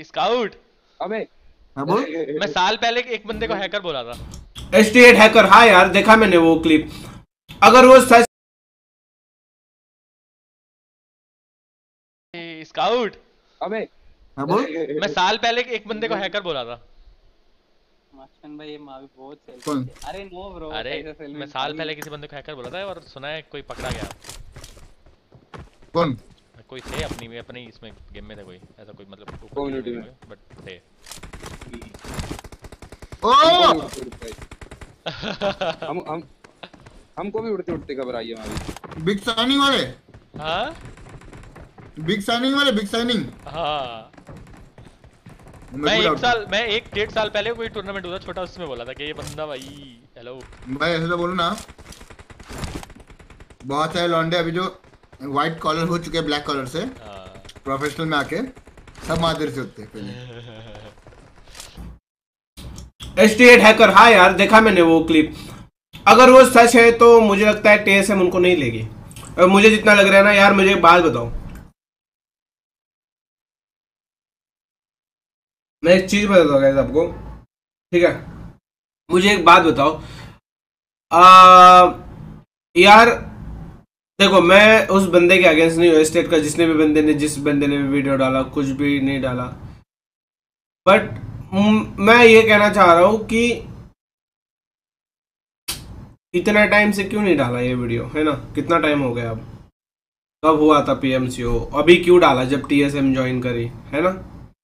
Scout. अबे हाँ बोल। मैं साल पहले एक बंदे को हैकर बोला था। ST8 हैकर, हाँ यार देखा मैंने वो क्लिप। अगर वो सच स्काउट। अबे हाँ बोल। मैं साल पहले एक बंदे को हैकर बोला था। मास्टर भाई ये मावी बहुत सेल्फिश कौन? है। अरे नो ब्रो, अरे कैसा सेल्फिश मैं साल पहले किसी बंदे को हैकर बोला था और सुना है कोई पकड़ा गया। कौन? कोई थे अपनी इसमें गेम में थे कोई ऐसा कोई मतलब Community में। बट थे। ओ हम हमको भी उड़ते उड़ते घबराई है हमारी। बिग साइनिंग वाले, हाँ बिग साइनिंग वाले, बिग साइनिंग। हाँ। मैं एक डेढ़ साल पहले कोई टूर्नामेंट हुआ छोटा, उसमें बोला था कि ये बंदा भाई हेलो भाई ऐसे तो बोलो ना, बहुत सारे लौंडे अभी जो व्हाइट कॉलर हो चुके हैं ब्लैक कॉलर से प्रोफेशनल में आके सब मादर से होते हैं पहले। ST8 हैकर, हाँ यार देखा मैंने वो क्लिप। अगर वो सच है तो मुझे लगता है TSM उनको नहीं लेगी। मुझे जितना लग रहा है ना यार, मुझे एक बात बताओ, मैं एक चीज बताता हूँ गाइस आपको, ठीक है? मुझे एक बात बताओ, यार देखो मैं उस बंदे के अगेंस्ट नहीं हूँ स्टेट का, जिस बंदे ने भी वीडियो डाला, कुछ भी नहीं डाला, बट मैं ये कहना चाह रहा हूँ कि इतना टाइम से क्यों नहीं डाला ये वीडियो, है ना? कितना टाइम हो गया अब, कब हुआ था PMCO, अभी क्यों डाला जब TSM ज्वाइन करी, है ना?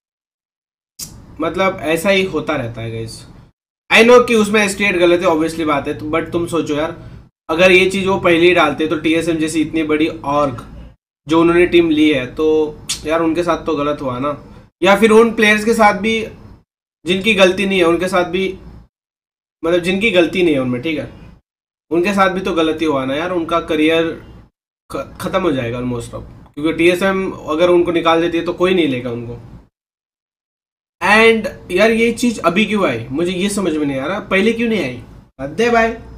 मतलब ऐसा ही होता रहता है गाइस। आई नो कि उसमें ST8 गलत है, ऑब्वियसली बात है, बट तुम सोचो यार, अगर ये चीज वो पहले ही डालते तो TSM जैसी इतनी बड़ी ऑर्ग जो उन्होंने टीम ली है, तो यार उनके साथ तो गलत हुआ ना, या फिर उन प्लेयर्स के साथ भी जिनकी गलती नहीं है, उनके साथ भी, मतलब जिनकी गलती नहीं है उनमें, ठीक है, उनके साथ भी तो गलती हुआ ना यार, उनका करियर खत्म हो जाएगा ऑलमोस्ट अब, क्योंकि TSM अगर उनको निकाल देती है तो कोई नहीं लेगा उनको। एंड यार ये चीज अभी क्यों आई, मुझे ये समझ में नहीं आ रहा, पहले क्यों नहीं आई? अदे भाई।